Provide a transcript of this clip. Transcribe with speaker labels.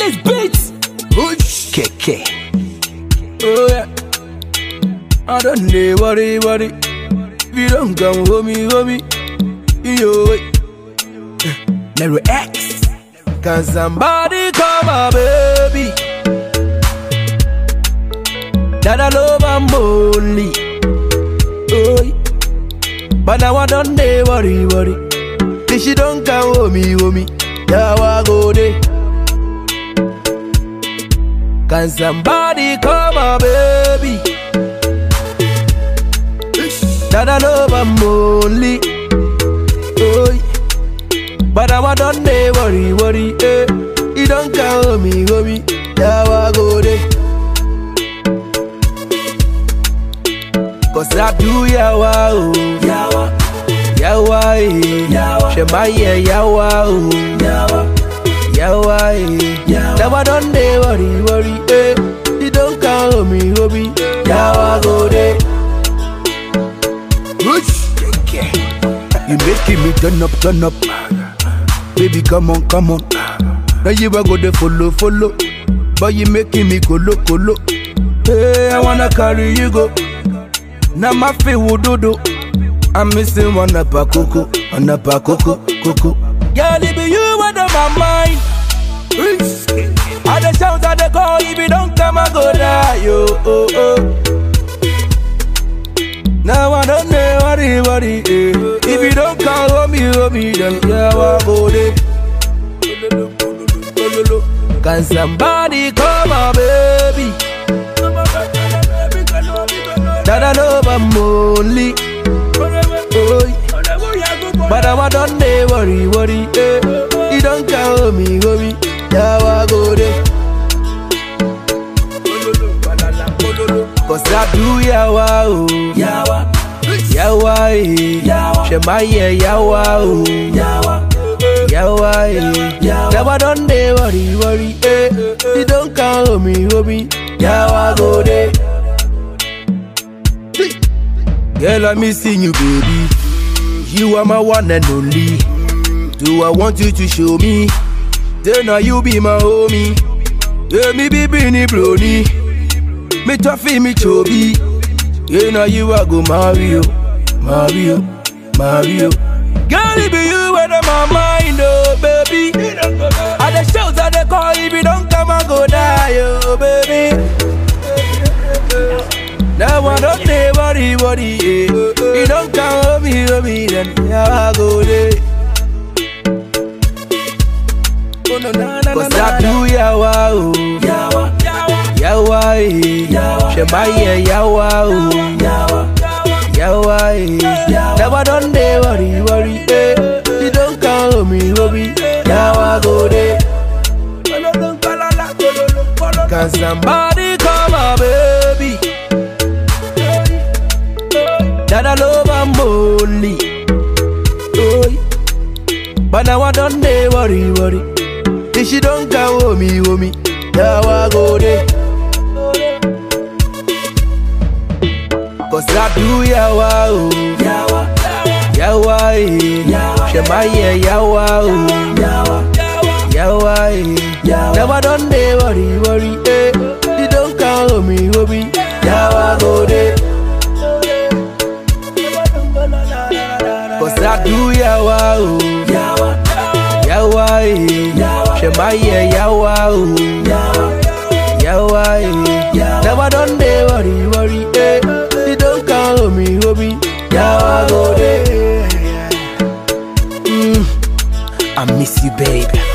Speaker 1: English beats. Push. KK. Oh yeah. I don't need worry. If you don't come homie. Yo. Nero X. Can somebody call my baby? That I love I'm only. Oh. But now I don't need worry. If she don't come homie. Yawa Dey. Can somebody call my baby? That I love I'm only. Oh, but now I don't need worry. You don't call me. Yawa Dey. Cause I do Yawa, oh. Yawa, Shemaya, Yawa, oh. Yawa, now I don't need worry. You don't call me. Yawa Dey. You making me turn up. Baby, come on. Now you are go to follow. But you making me colo. Hey, I wanna carry you go. Now my feet will do. I'm missing one up a coco. Girl, it be you out of my mind. I the shout at the call. If you don't come, I go die. Yo, oh. Now I don't know worry. If you don't call me, then Yawa Dey. Can somebody call my baby? That I love I'm only. Oh, but I don't need worry. You don't call me. Yawa Dey. Cause I do Yawa, oh. Yawa, Shemaya, Yawa, oh. Yawa, now I don't need worry. You don't call me. Yawa Dey. Girl, I'm missing you, baby. You are my one and only. Do I want you to show me? Then now you be my homie. Yeah, me be Bini Brony. Me toughy, me chubby. Yeah, now you are go Mario. Girl, it be you out of my mind, oh baby. At the shows at the call, if you don't come, I go die, oh baby. Now I don't need worry. You don't come me, then Yawa Dey. Cause I do Yawa, oh. Yawa, Shemaya, Yawa, oh. Yawa, now I don't need worry. You don't call me. Yawa Dey. Can somebody call my baby? That I love I'm only. Oh, but now I don't need worry. If she don't call me. Yawa Dey. Cause I do Yawa, oh. Yawa, Shemaya, Yawa, oh. Yawa, now I don't need worry. You don't call me. Yawa Dey. Cause I do Yawa, oh. Yawa, Shemaya, Yawa, oh. Yawa, now I don't need worry. You don't call me. Yawa Dey. I miss you, baby.